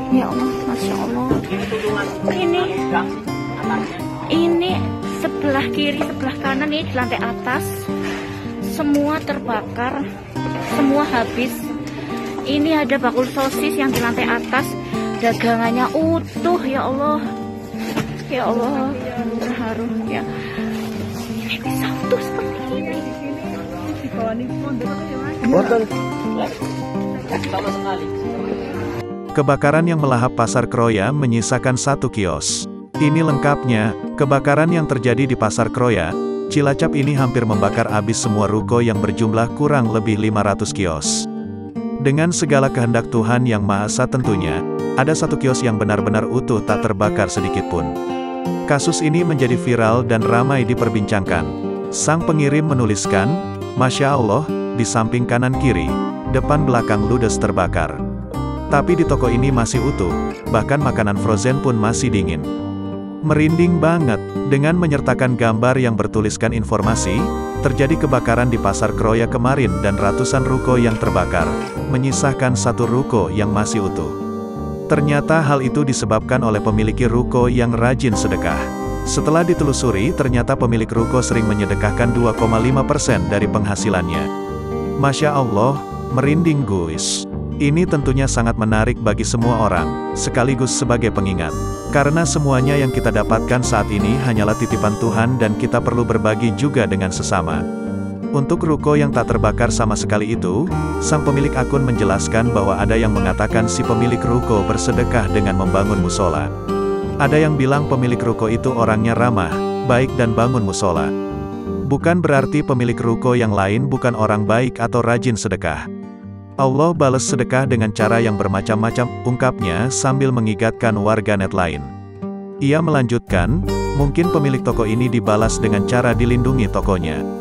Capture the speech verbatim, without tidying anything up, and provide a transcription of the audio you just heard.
Ya Allah, Masya Allah. Ini, ini sebelah kiri, sebelah kanan ini di lantai atas. Semua terbakar, semua habis. Ini ada bakul sosis yang di lantai atas, dagangannya utuh. Ya Allah, ya Allah, terharu ya. Ini bisa utuh seperti ini. Betul. Sama sekali. Kebakaran yang melahap Pasar Kroya menyisakan satu kios. Ini lengkapnya, kebakaran yang terjadi di Pasar Kroya, Cilacap ini hampir membakar habis semua ruko yang berjumlah kurang lebih lima ratus kios. Dengan segala kehendak Tuhan Yang Maha Esa tentunya, ada satu kios yang benar-benar utuh tak terbakar sedikit pun. Kasus ini menjadi viral dan ramai diperbincangkan. Sang pengirim menuliskan, "Masya Allah, di samping kanan kiri, depan belakang ludes terbakar. Tapi di toko ini masih utuh, bahkan makanan frozen pun masih dingin." Merinding banget, dengan menyertakan gambar yang bertuliskan informasi, terjadi kebakaran di Pasar Kroya kemarin dan ratusan ruko yang terbakar, menyisakan satu ruko yang masih utuh. Ternyata hal itu disebabkan oleh pemilik ruko yang rajin sedekah. Setelah ditelusuri, ternyata pemilik ruko sering menyedekahkan dua koma lima persen dari penghasilannya. Masya Allah, merinding guys. Ini tentunya sangat menarik bagi semua orang, sekaligus sebagai pengingat. Karena semuanya yang kita dapatkan saat ini hanyalah titipan Tuhan dan kita perlu berbagi juga dengan sesama. Untuk ruko yang tak terbakar sama sekali itu, sang pemilik akun menjelaskan bahwa ada yang mengatakan si pemilik ruko bersedekah dengan membangun musola. Ada yang bilang pemilik ruko itu orangnya ramah, baik dan bangun musola. Bukan berarti pemilik ruko yang lain bukan orang baik atau rajin sedekah. Allah balas sedekah dengan cara yang bermacam-macam, ungkapnya sambil mengingatkan warganet lain. Ia melanjutkan, mungkin pemilik toko ini dibalas dengan cara dilindungi tokonya.